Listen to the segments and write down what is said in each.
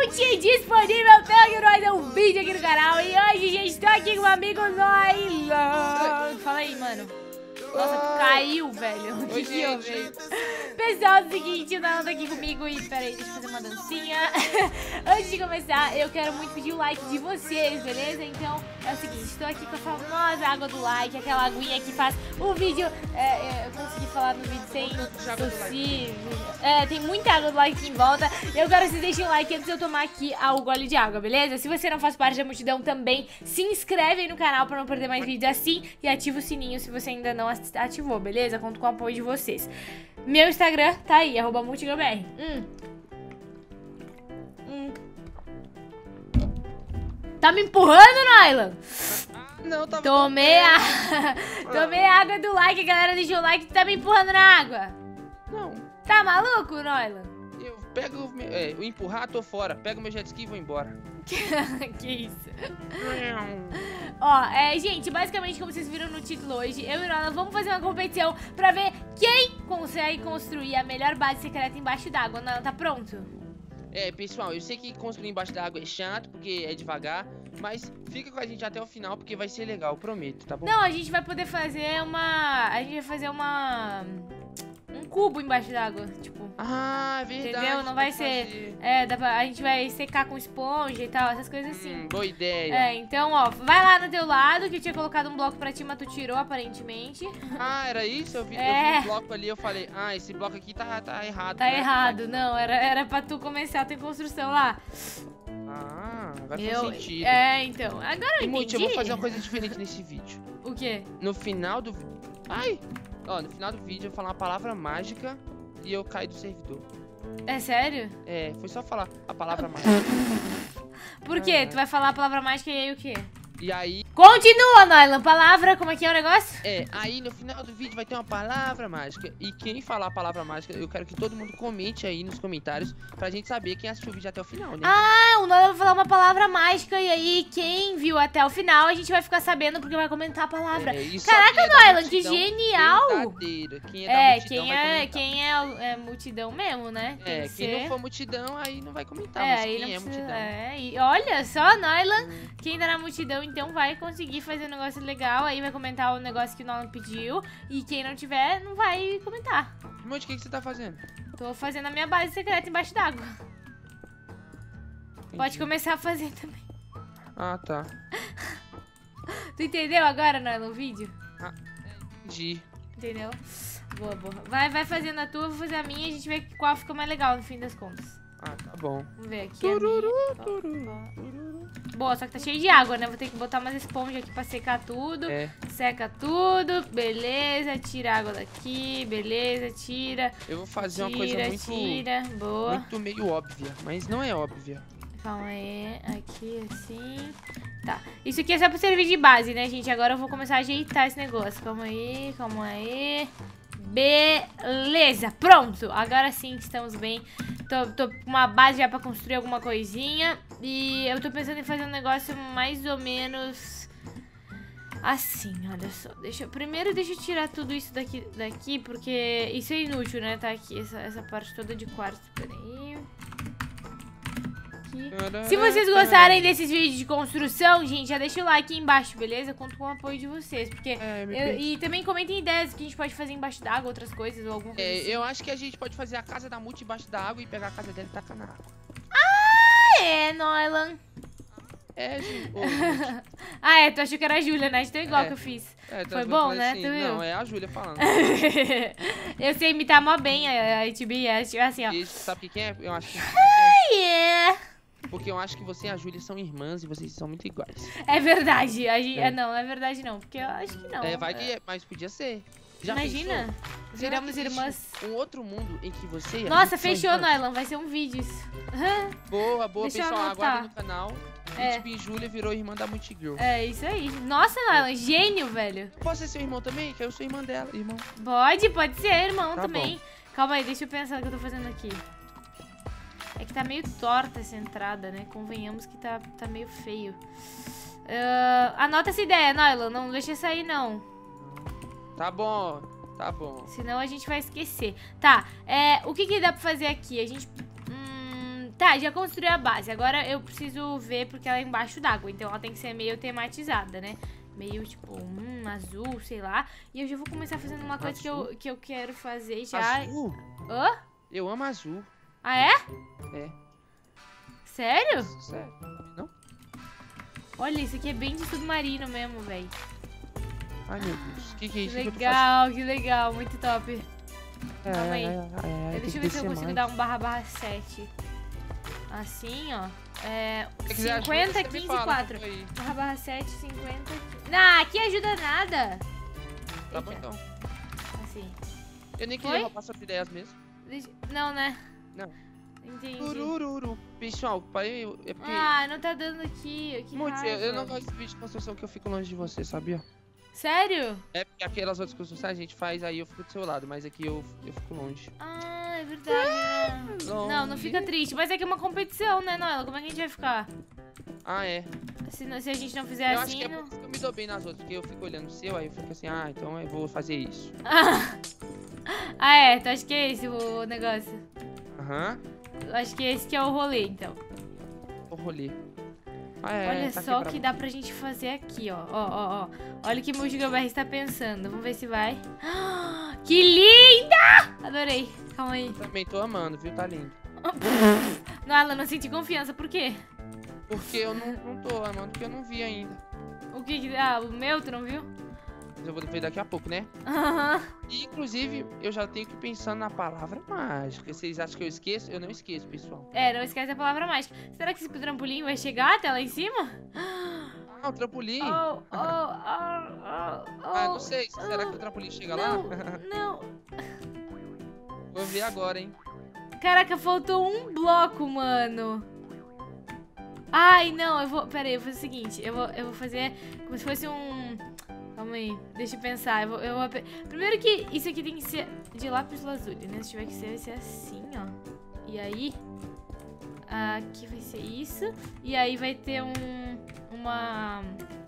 Multi disponível tanque, nós é um vídeo aqui no canal. E hoje, gente, estou aqui com o amigo Noylan. Fala aí, mano. Nossa, caiu, velho. O que que eu vejo? Pessoal, é o seguinte, o Noylan tá aqui comigo e peraí, deixa eu fazer uma dancinha. Antes de começar, eu quero muito pedir o like de vocês, beleza? Então, é o seguinte, estou aqui com a famosa água do like, aquela aguinha que faz o vídeo... eu consegui falar no vídeo sem tossir. Tem muita água do like aqui em volta. Eu quero que vocês deixem o like antes de eu tomar aqui o gole de água, beleza? Se você não faz parte da multidão também, se inscreve aí no canal pra não perder mais vídeos assim e ativa o sininho se você ainda não ativou, beleza? Conto com o apoio de vocês. Meu Instagram tá aí, @multiglobr. Tá me empurrando, Noylan? Não, tá. Tomei água do like, galera. Deixou o like, tá me empurrando na água. Não. Tá maluco, Noylan? Eu pego o empurrar, tô fora. Pego meu jet ski e vou embora. Que isso? Ó, gente, basicamente como vocês viram no título hoje, eu e o Noylan vamos fazer uma competição pra ver quem consegue construir a melhor base secreta embaixo d'água. O Noylan tá pronto? Pessoal, eu sei que construir embaixo da água é chato, porque é devagar, mas fica com a gente até o final, porque vai ser legal, prometo, tá bom? Não, a gente vai poder fazer um cubo embaixo d'água, tipo. Ah, verdade. Entendeu? Não vai ser... a gente vai secar com esponja e tal, essas coisas assim. Boa ideia. Então, ó, vai lá no teu lado, que eu tinha colocado um bloco pra ti, mas tu tirou, aparentemente. Ah, era isso? Eu vi um bloco ali, eu falei, esse bloco aqui tá errado. Tá errado, não, era pra tu começar a tua construção lá. Ah, vai fazer sentido. Então, agora eu entendi. Eu vou fazer uma coisa diferente nesse vídeo. O quê? No final do... no final do vídeo eu vou falar uma palavra mágica e eu caio do servidor. É sério? Foi só falar a palavra mágica. Por quê? Tu vai falar a palavra mágica e aí o quê? E aí... Continua, Noylan. Palavra, como é que é o negócio? Aí no final do vídeo vai ter uma palavra mágica. E quem falar a palavra mágica, eu quero que todo mundo comente aí nos comentários pra gente saber quem assistiu o vídeo até o final, né? Ah, o Noylan vai falar uma palavra mágica e aí quem viu até o final a gente vai ficar sabendo porque vai comentar a palavra. Caraca, Noylan, que genial! Quem é multidão mesmo, né? Quem não for multidão aí não vai comentar, mas quem é multidão. E olha só, Noylan, quem tá na multidão então vai conseguir fazer um negócio legal, aí vai comentar o negócio que o Noylan pediu, e quem não tiver não vai comentar. Monte, o que você tá fazendo? Tô fazendo a minha base secreta embaixo d'água. Pode começar a fazer também. Ah, tá. Tu entendeu agora, Noylan, o vídeo? Entendi. Entendeu? Boa. Vai fazendo a tua, eu vou fazer a minha e a gente vê qual fica mais legal no fim das contas. Ah, tá bom. Vamos ver aqui. Boa, só que tá cheio de água, né? Vou ter que botar umas esponjas aqui pra secar tudo. Seca tudo, beleza. Tira a água daqui, beleza, tira. Eu vou fazer uma coisa muito meio óbvia, mas não é óbvia. Calma aí, aqui assim. Tá, isso aqui é só pra servir de base, né, gente? Agora eu vou começar a ajeitar esse negócio. Calma aí. Beleza, pronto. Agora sim estamos bem. Tô com uma base já pra construir alguma coisinha. E eu tô pensando em fazer um negócio mais ou menos assim, olha só. Primeiro deixa eu tirar tudo isso daqui, porque isso é inútil, né? Tá aqui, essa parte toda de quartzo. Peraí. Se vocês gostarem desses vídeos de construção, gente, já deixa o like aí embaixo, beleza? Conto com o apoio de vocês, porque... E também comentem ideias que a gente pode fazer embaixo d'água, outras coisas, ou alguma coisa assim. Eu acho que a gente pode fazer a casa da Multi embaixo da água e pegar a casa dela e tacar na água. Noylan. Gente. Tu achou que era a Júlia, né? Então igual que eu fiz. Foi bom, né? Assim, tu viu? Não, é a Júlia falando. Eu sei imitar mó bem a HB, assim, ó. E sabe quem é? Eu acho que... Porque eu acho que você e a Júlia são irmãs e vocês são muito iguais. É verdade. Não é verdade não, porque eu acho que não. Mas podia ser. Já imagina, pensou? viramos irmãs. Um outro mundo em que você e a Nossa, fechou, Noylan. Vai ser um vídeo isso. Boa, pessoal. Aguardem no canal. E Júlia virou irmã da Multigirl. É isso aí. Nossa, Noylan, gênio, velho. Posso ser seu irmão também? Que eu sou irmã dela, irmão. Pode ser, irmão também. Bom. Calma aí, deixa eu pensar o que eu tô fazendo aqui. É que tá meio torta essa entrada, né? Convenhamos que tá meio feio. Anota essa ideia, Noylan. Não deixa sair, não. Tá bom. Senão a gente vai esquecer. Tá, o que dá pra fazer aqui? A gente... Tá, já construí a base. Agora eu preciso ver porque ela é embaixo d'água. Então ela tem que ser meio tematizada, né? Meio tipo, azul, sei lá. E eu já vou começar fazendo uma coisa que eu quero fazer já. Azul? Hã? Eu amo azul. Ah, é? É. Sério? Sério? Não? Olha, isso aqui é bem de submarino mesmo, velho. Ai, meu Deus. Que é Que isso que eu tô legal, que legal. Muito top. fazendo? Calma aí. Deixa Deixa eu ver se eu consigo dar um /7. Assim, ó. É, 50, 15, 4. /7, 50. Não, aqui ajuda nada. Tá bom, então. Assim. Eu nem queria roubar suas ideias mesmo. Não, né? Não. Entendi. Urururu. Pessoal, pai, é porque... Ah, não tá dando aqui. Que Muito, raiva. eu não gosto de vídeo de construção que eu fico longe de você, sabia? Sério? É porque aquelas outras construções a gente faz, aí eu fico do seu lado, mas aqui eu fico longe. Ah, é verdade, né? Não fica triste. Mas é que é uma competição, né, Noela? Como é que a gente vai ficar? Ah, é. Se a gente não fizer Eu assim... acho que é por isso que eu me dou bem nas outras, porque eu fico olhando o seu, aí eu fico assim, ah, então eu vou fazer isso. Ah, é? Tu acha que é esse o negócio? Aham. Eu acho que esse que é o rolê, então. O rolê. Ah, é, Olha tá só o quebrado. que dá pra gente fazer aqui, ó. Olha o que o GigaBR está pensando. Vamos ver se vai. Que linda! Adorei. Calma aí. Também tô amando, viu? Tá lindo. Noela, não senti confiança. Por quê? Porque eu não tô amando, porque eu não vi ainda. O que? Ah, o meu, tu não viu? Mas eu vou ver daqui a pouco, né? Aham. E, inclusive, eu já tenho que ir pensando na palavra mágica. Vocês acham que eu esqueço? Eu não esqueço, pessoal. É, não esquece a palavra mágica. Será que esse trampolim vai chegar até lá em cima? Ah, o trampolim. Ah, Não sei. Será que o trampolim chega lá? Não. Vou ver agora, hein? Caraca, faltou um bloco, mano. Ai, não, eu vou... Pera aí, eu vou fazer o seguinte. Eu vou fazer como se fosse um... Calma aí, deixa eu pensar. Primeiro que isso aqui tem que ser de lápis lazuli, né? Se tiver que ser, vai ser assim, ó. E aí... Aqui vai ser isso. E aí vai ter uma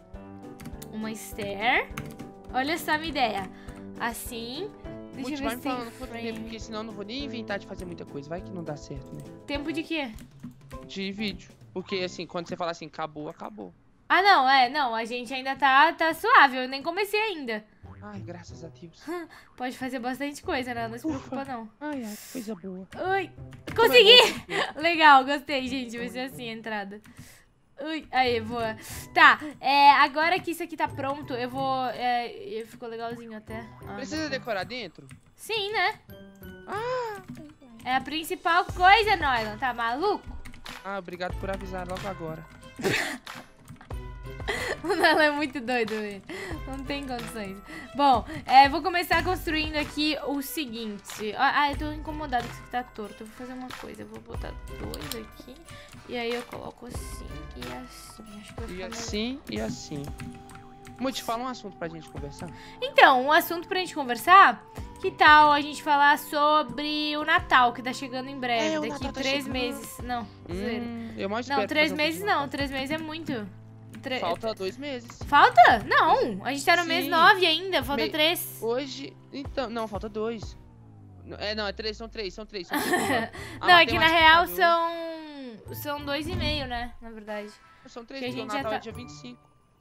stair. Olha só a minha ideia. Assim... Deixa eu ver Vai me se tem falando quanto frame. tempo, porque senão eu não vou nem inventar de fazer muita coisa. Vai que não dá certo, né? Tempo de quê? De vídeo. Porque, assim, quando você fala assim, acabou, acabou. Ah, não, não, a gente ainda tá suave, eu nem comecei ainda. Ai, graças a Deus. Pode fazer bastante coisa, né? Não se preocupa, não. Ai, coisa boa. Ui, consegui! Legal, gostei, gente, vai ser assim a entrada. Ui, aí, boa. Tá, agora que isso aqui tá pronto, eu vou... ficou legalzinho até. Precisa decorar dentro? Sim, né? É a principal coisa, Noylan, tá maluco? Ah, obrigado por avisar logo agora. Ela é muito doido, velho. Não tem condições. Bom, vou começar construindo aqui o seguinte. Eu tô incomodada que isso aqui tá torto. Eu vou fazer uma coisa. Eu vou botar 2 aqui. E aí eu coloco assim e assim. Acho que vai ficar assim e assim. Muito, fala um assunto pra gente conversar. Então, um assunto pra gente conversar. Que tal a gente falar sobre o Natal, que tá chegando em breve. Daqui 3 meses. Não, zoeira. Eu mais espero Não, 3 fazer um meses vídeo não. Natal. 3 meses é muito. Falta 2 meses. Falta? Não, a gente tá no mês Sim. 9 ainda, falta 3. Hoje, então, não, falta 2. Não, é 3, são 3. Não, é que na real são 2,5, né, na verdade. São 3, que a porque o gente já Natal tá- é dia 25.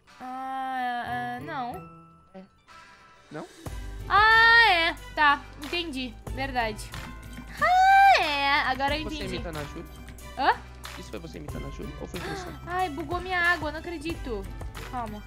Não. Não? Tá, entendi, verdade. Agora eu Você entendi. imitando a Júlia? Hã? Isso foi você imitando a Júlia ou foi impressão? Ai, bugou minha água, não acredito. Calma.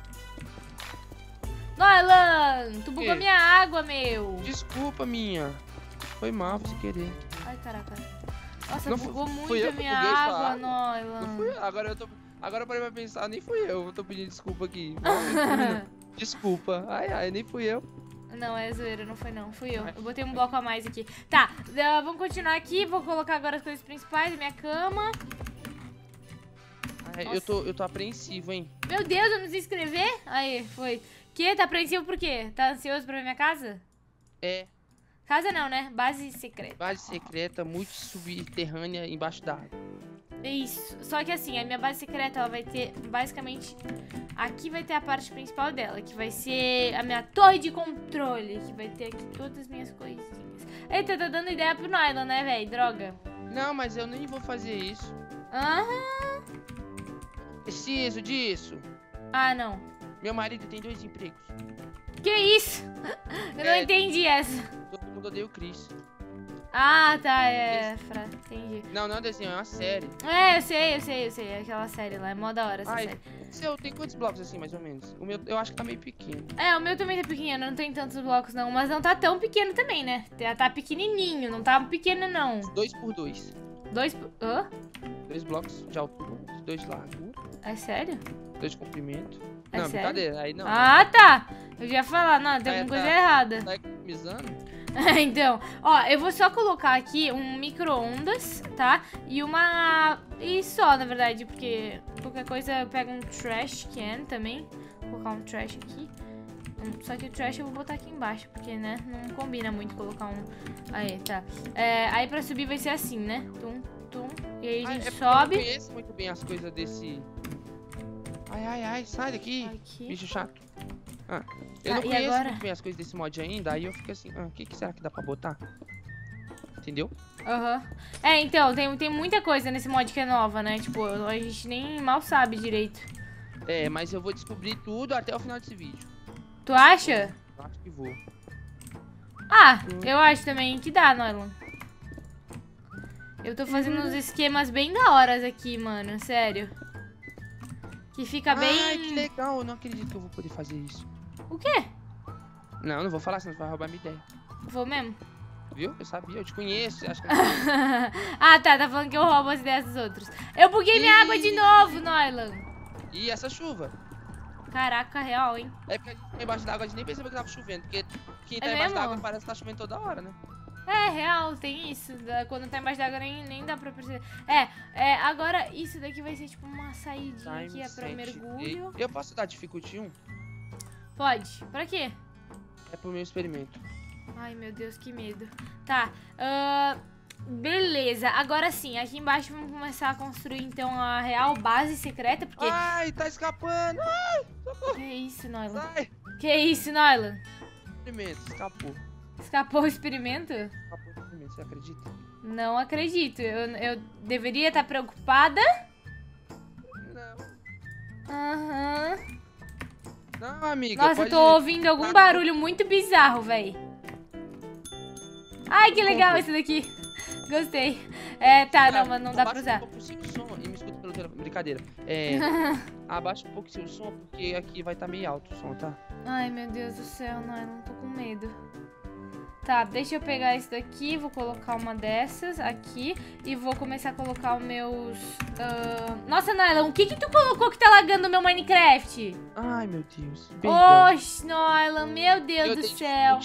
Noylan, tu bugou quê? minha água, meu. Desculpa, minha. Foi mal, sem querer. Ai, caraca. Nossa, Não bugou fui muito eu a que minha buguei sua água, água. Noylan. Não fui eu. Agora eu parei pra pensar, nem fui eu. Eu tô pedindo desculpa aqui. Desculpa. Ai, nem fui eu. Não, é zoeira, não foi não, fui eu. Ai, Eu botei um bloco a mais aqui. Tá, vamos continuar aqui, vou colocar agora as coisas principais, a minha cama. Ai, Nossa. eu tô apreensivo, hein? Meu Deus, eu não sei escrever? Aí, foi. Que? Tá apreensivo por quê? Tá ansioso pra ver minha casa? É, Casa não, né? Base secreta. base secreta, muito subterrânea, embaixo da água. Isso. Só que assim, a minha base secreta, ela vai ter, basicamente... Aqui vai ter a parte principal dela, que vai ser a minha torre de controle, que vai ter aqui todas as minhas coisinhas. Eita, tá dando ideia pro Noylan, né, velho? Droga. Não, mas eu nem vou fazer isso. Aham. Preciso disso. Ah, não. Meu marido tem 2 empregos. Que isso? Eu não entendi essa. Todo mundo odeia o Chris. Ah, tá, entendi. Não, não é um desenho, é uma série. É, eu sei. Aquela série lá, é mó da hora essa série. O seu tem quantos blocos assim, mais ou menos? O meu, eu acho que tá meio pequeno. É, o meu também tá pequeno, não tem tantos blocos não, mas não tá tão pequeno também, né? Tá pequenininho, não tá pequeno não. 2 por 2. 2 blocos de altura, 2 de largura, É sério? 2 de comprimento. É não, sério? brincadeira, aí não. Ah, tá. Eu já ia falar, não, tem alguma coisa errada. Tá economizando? Então, ó, eu vou só colocar aqui um micro-ondas, tá? E uma... E só, na verdade, porque qualquer coisa eu pego um trash can também. Vou colocar um trash aqui. Só que o trash eu vou botar aqui embaixo, porque, né, não combina muito colocar um... Aí, tá. Aí pra subir vai ser assim, né? Tum, tum. E aí a gente sobe. Eu não conheço muito bem as coisas desse... Ai, sai daqui, Aqui. bicho chato. Eu não e conheço agora? muito bem as coisas desse mod ainda, aí eu fico assim, o que será que dá pra botar? Entendeu? Aham. Então, tem muita coisa nesse mod que é nova, né? Tipo, a gente nem mal sabe direito. Mas eu vou descobrir tudo até o final desse vídeo. Tu acha? Eu acho que vou. Ah, eu acho também que dá, Nolan. Eu tô fazendo uns esquemas bem da horas aqui, mano, sério. Que fica bem... Ai, que legal, eu não acredito que eu vou poder fazer isso. O quê? Não vou falar, senão você vai roubar minha ideia. Vou mesmo? Viu? Eu sabia, eu te conheço, acho que... Ah, tá falando que eu roubo as ideias dos outros. Eu buguei minha água de novo, Nolan. E essa chuva? Caraca, real, hein? É porque a gente tá embaixo d'água, a gente nem percebeu que tava chovendo, porque quem tá É embaixo mesmo? d'água parece que tá chovendo toda hora, né? É, real, tem isso. Quando tá embaixo d'água nem dá pra perceber. Agora isso daqui vai ser tipo uma saidinha que é pra mergulho. Eu posso dar dificulty 1? Pode. Pra quê? É pro meu experimento. Ai, meu Deus, que medo. Tá, beleza. Agora sim, aqui embaixo vamos começar a construir então a real base secreta, porque... Ai, tá escapando! Ai, socorro! Que isso, Nolan? Sai! Que isso, Nolan? Experimento, escapou. Escapou o experimento? Escapou o experimento, você acredita? Não acredito. Eu deveria estar preocupada? Não. Aham. Não, amiga. Nossa, eu tô ouvindo algum barulho muito bizarro, véi. Ai, que legal esse daqui. Gostei. Tá, não, mas não dá pra usar. Abaixa um pouco o seu som e me escuta pelo telefone. Brincadeira. Abaixa um pouco o seu som, porque aqui vai estar meio alto o som, tá? Ai, meu Deus do céu, não tô com medo. Tá, deixa eu pegar esse daqui, vou colocar uma dessas aqui e vou começar a colocar os meus... Nossa, Nylan, o que tu colocou que tá lagando o meu Minecraft? Ai, meu Deus. Perdão. Oxe, Nylan, meu Deus do céu.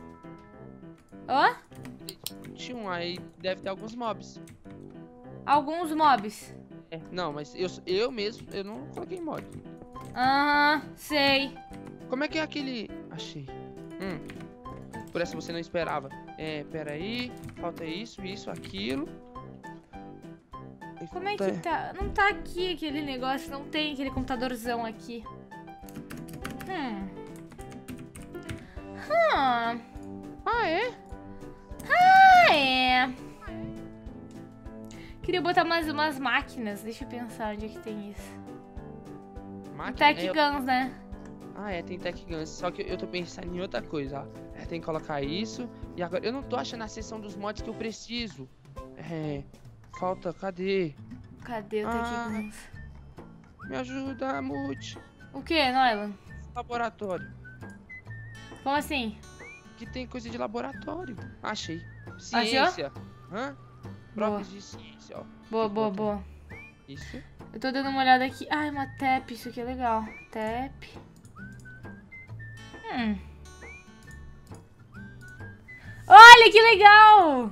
Ó? Aí deve ter alguns mobs. Alguns mobs. Não, mas eu mesmo, eu não coloquei mod. Aham, sei. Como é que é aquele... Achei. Por essa você não esperava. Pera aí. Falta isso, aquilo. Como é que tá? Não tá aqui aquele negócio, não tem aquele computadorzão aqui. Ah, é? Ah, é. Queria botar umas máquinas. Deixa eu pensar onde é que tem isso. Tech Guns, né? Tem Tech Guns. Só que eu tô pensando em outra coisa, ó. Tem que colocar isso. E agora, eu não tô achando a seção dos mods que eu preciso. Falta, cadê? Cadê o Tech Guns? Me ajuda, Mute. O que, Nolan? Laboratório. Como assim? Que tem coisa de laboratório. Achei. Ciência. Achou? Provas de ciência, ó. Boa. Isso. Eu tô dando uma olhada aqui. Ai, uma tap, isso aqui é legal. Tap. Olha que legal!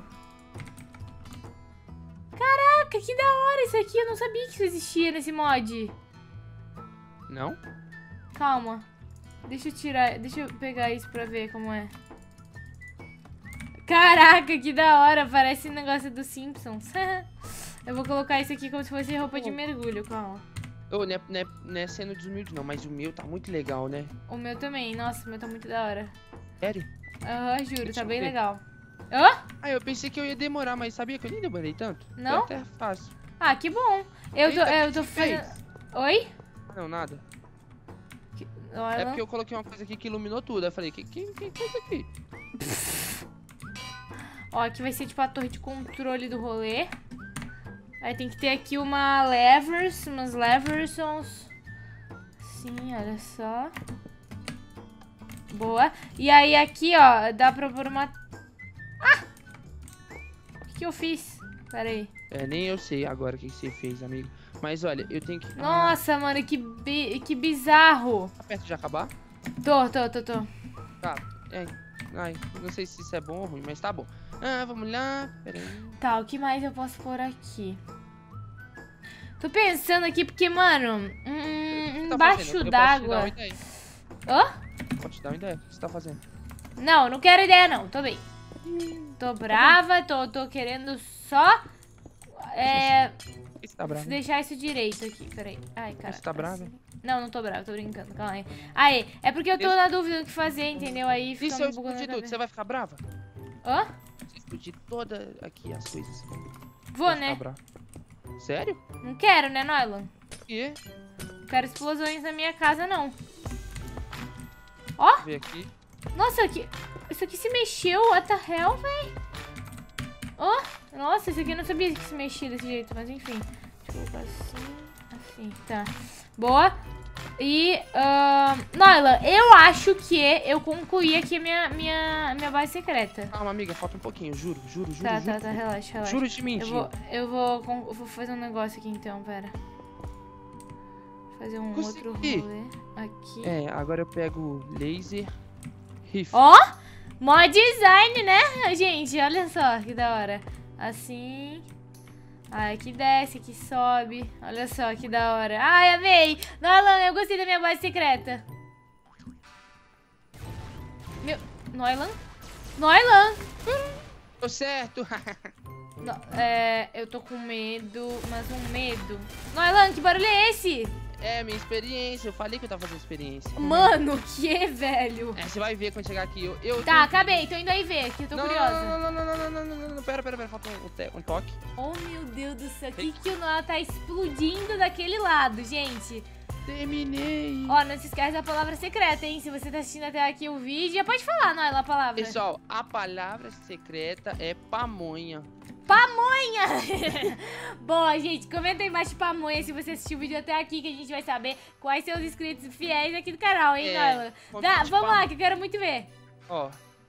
Caraca, que da hora isso aqui. Eu não sabia que isso existia nesse mod. Não? Calma. Deixa eu pegar isso pra ver como é. Caraca, que da hora. Parece um negócio dos Simpsons. Eu vou colocar isso aqui como se fosse roupa de mergulho, calma. Não é sendo desumilde não, mas o meu tá muito legal, né? O meu também. Nossa, o meu tá muito da hora. Sério? Juro, tá bem legal. Hã? Ah, eu pensei que eu ia demorar, mas sabia que eu nem demorei tanto? Não? Foi até fácil. Ah, que bom. Eu tô fazendo... Oi? Não, nada. É Olha. porque eu coloquei uma coisa aqui que iluminou tudo. Aí eu falei, que coisa aqui? Ó, aqui vai ser tipo a torre de controle do rolê. Aí tem que ter aqui umas leversons. Sim, olha só. Boa. E aí aqui, ó, dá pra pôr uma... Ah! O que eu fiz? Pera aí. É, nem eu sei agora o que você fez, amigo. Mas olha, eu tenho que... Nossa, mano, que bizarro. Tá perto de acabar? Tô. Tá. Ai, não sei se isso é bom ou ruim, mas tá bom. Ah, vamos lá. Pera aí. Tá, o que mais eu posso pôr aqui? Tô pensando aqui porque, mano, embaixo d'água. Hã? Posso te dar uma ideia? O que você tá fazendo? Não quero ideia não, tô bem. Tô brava, tô querendo só Você tá brava? deixar isso direito aqui, peraí. Ai, cara. Você tá brava? Não tô brava, tô brincando, calma aí. Aí, é porque eu tô na dúvida do que fazer, entendeu? Aí E fica se eu um pouco na explodir tudo, cabeça. você vai ficar brava? Hã? Se eu explodir toda aqui as coisas. Vou, vai né? ficar brava. Sério? Não quero, né, Noylan? Por quê? Não quero explosões na minha casa, não. Ó! Vê aqui. Nossa, isso aqui se mexeu, what the hell, véi? Oh, nossa, isso aqui eu não sabia que se mexia desse jeito, mas enfim. Deixa eu colocar assim, tá. Boa. E, Noylan, eu acho que eu concluí aqui a minha base secreta. Calma, amiga, falta um pouquinho, juro. Tá, relaxa. Juro de mentir. Eu vou fazer um negócio aqui então, pera. Fazer um Consegui. outro rolê aqui. É, agora eu pego laser rifle. Ó, mó design, né, gente? Olha só que da hora. Assim. Ai, aqui desce, aqui sobe. Olha só que da hora. Ai, amei. Noylan, eu gostei da minha base secreta. Noylan? Tô certo. Eu tô com medo, mas um medo. Noylan, que barulho é esse? É, minha experiência. Eu falei que eu tava fazendo experiência. Mano, o que, velho? É, você vai ver quando chegar aqui. Tá, acabei. Tô indo aí ver, que eu tô curiosa. Não. Pera. Falta um toque. Oh, meu Deus do céu. Que o Noylan tá explodindo daquele lado, gente. Terminei. Ó, não se esquece da palavra secreta, hein? Se você tá assistindo até aqui o vídeo, já pode falar, Noylan, a palavra. Pessoal, a palavra secreta é pamonha. Pamonha! Boa, gente, comenta aí embaixo pamonha se você assistiu o vídeo até aqui, que a gente vai saber quais são os inscritos fiéis aqui do canal, hein, Noylan? Vamos lá, que eu quero muito ver. Ó.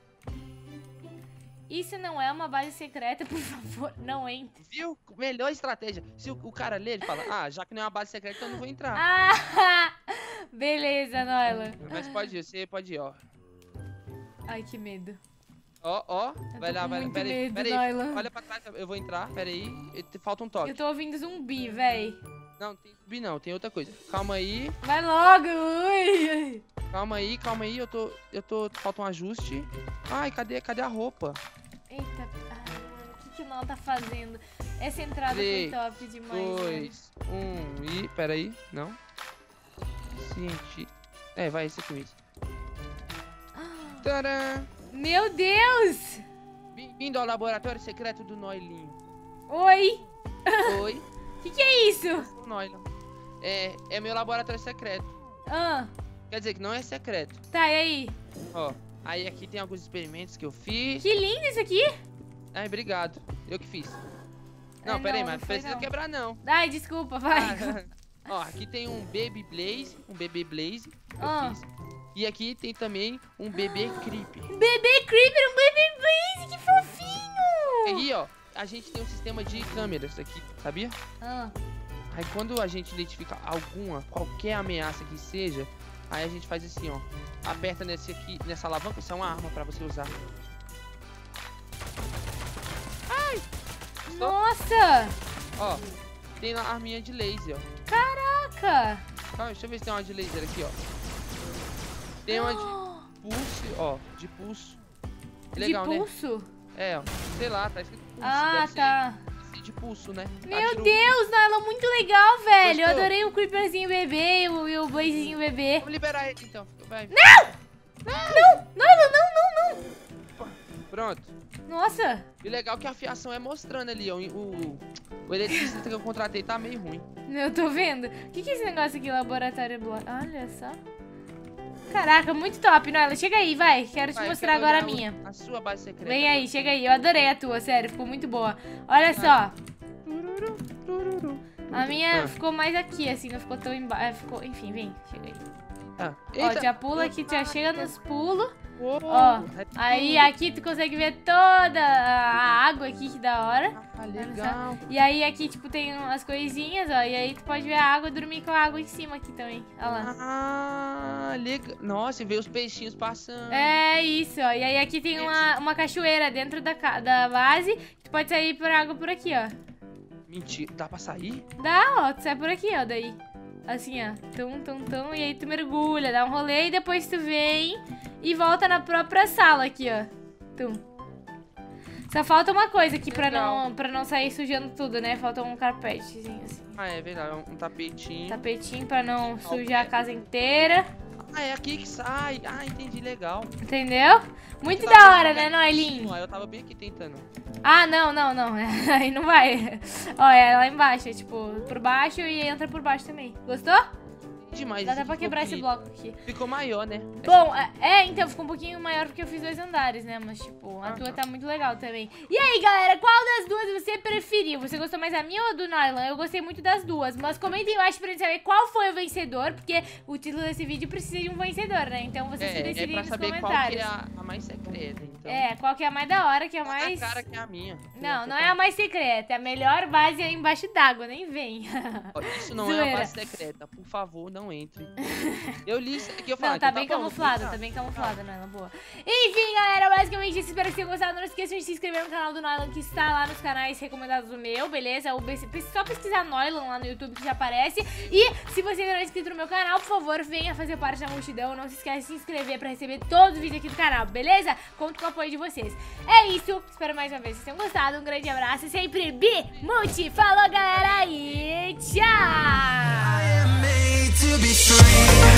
Isso não é uma base secreta, por favor, não entre. Viu? Melhor estratégia. Se o cara ler, ele fala, já que não é uma base secreta, então eu não vou entrar. Ah, beleza, Noylan. Mas pode ir, você pode ir, ó. Ai, que medo. Ó. Vai lá. Peraí. Noylan. Olha pra trás, eu vou entrar. Peraí. Falta um toque. Eu tô ouvindo zumbi, véi. Não, tem zumbi não, tem outra coisa. Calma aí. Vai logo, ui. Calma aí. Eu tô. Falta um ajuste. Ai, cadê a roupa? Eita, o que o Noylan tá fazendo? Essa entrada 3, foi top demais. 2, 1 e... Peraí, não. Vai, esse aqui mesmo. Tcharam! Meu Deus! Bem-vindo ao laboratório secreto do Noilinho. Oi! Oi. Que é isso? O Noilan. É meu laboratório secreto. Quer dizer que não é secreto. Tá, e aí? Ó, aí aqui tem alguns experimentos que eu fiz. Que lindo isso aqui! Ai, obrigado. Eu que fiz. Não, não, peraí, não mas não foi, precisa não. quebrar, não. Ai, desculpa, vai. Ó, aqui tem um Baby Blaze. Que eu fiz. E aqui tem também um bebê Creeper. Bebê Creeper, um Baby Blaze, que fofinho! E aí, ó, a gente tem um sistema de câmeras aqui, sabia? Aí quando a gente identifica qualquer ameaça que seja, aí a gente faz assim, ó. Aperta nessa alavanca, isso é uma arma pra você usar. Ai! Nossa! Ó, tem a arminha de laser, ó. Caraca! Calma, deixa eu ver se tem uma de laser aqui, ó. Tem uma de pulso, ó, de pulso. Legal, de pulso? Né? Ó, sei lá, tá escrito pulso. Ah, tá. Deve ser de pulso, né? Meu Deus, Noylan, muito legal, velho. Gostou? Eu adorei o Creeperzinho bebê e o Blazezinho bebê. Vamos liberar ele, então. Vai. Não! Noylan, não! Pronto. Nossa. E legal que a fiação é mostrando ali, ó. O eletricista que eu contratei tá meio ruim. Eu tô vendo. O que é esse negócio aqui, laboratório bloco? Olha só. Caraca, muito top, Noela. Chega aí, vai. Quero te mostrar agora a minha. A sua base secreta. Vem aí, chega aí. Eu adorei a tua, sério. Ficou muito boa. Olha só. A minha ficou mais aqui, assim. Não ficou tão embaixo. Enfim, vem. Chega aí. Ó, já pula aqui, já chega nos pulos. Ó, aí aqui tu consegue ver toda a água aqui, que da hora. Ah, legal. E aí aqui, tipo, tem umas coisinhas, ó. E aí tu pode ver a água e dormir com a água em cima aqui também. Olha lá. Ah, legal. Nossa, e ver os peixinhos passando. É isso, ó. E aí aqui tem uma cachoeira dentro da base. Tu pode sair por água por aqui, ó. Mentira, dá pra sair? Dá, ó. Tu sai por aqui, ó, daí. Assim, ó. Tum. E aí tu mergulha, dá um rolê e depois tu vem e volta na própria sala aqui, ó. Tum. Só falta uma coisa aqui pra não sair sujando tudo, né? Falta um carpetezinho, assim. Ah, é verdade. Um tapetinho. Tapetinho pra não sujar a casa inteira. Ah, é aqui que sai. Ah, entendi, legal. Entendeu? Muito da hora, né, Noelinho? Eu tava bem aqui tentando. Ah, não. Aí não vai. Ó, é lá embaixo, é tipo, por baixo e entra por baixo também. Gostou? Demais. Dá até pra quebrar esse bloco aqui. Ficou maior, né? Bom, então ficou um pouquinho maior porque eu fiz 2 andares, né? Mas, tipo, a tua tá muito legal também. E aí, galera, qual das duas você preferiu? Você gostou mais da minha ou do Nylan? Eu gostei muito das duas. Mas comentem embaixo pra gente saber qual foi o vencedor, porque o título desse vídeo precisa de um vencedor, né? Então vocês que decidem nos comentários. Qual que é a mais secreta, então. Qual que é a mais da hora, que é a mais... A cara que é a minha. Não é a mais secreta. É a melhor base aí embaixo d'água, nem vem. Isso não é a base secreta. Por favor, não entre. Eu li isso aqui, eu falei. Não, tá bem camuflada, Nylan, boa. Enfim, galera, basicamente isso. Espero que vocês tenham gostado. Não esqueçam de se inscrever no canal do Nylan, que está lá nos canais recomendados do meu, beleza? Só pesquisar Nylan lá no YouTube que já aparece. E se você ainda não é inscrito no meu canal, por favor, venha fazer parte da multidão. Não se esqueça de se inscrever pra receber todos os vídeos aqui do canal, beleza? Conto com o apoio de vocês. É isso. Espero mais uma vez que vocês tenham gostado. Um grande abraço. Sempre Multi. Falou, galera, e tchau! To be free.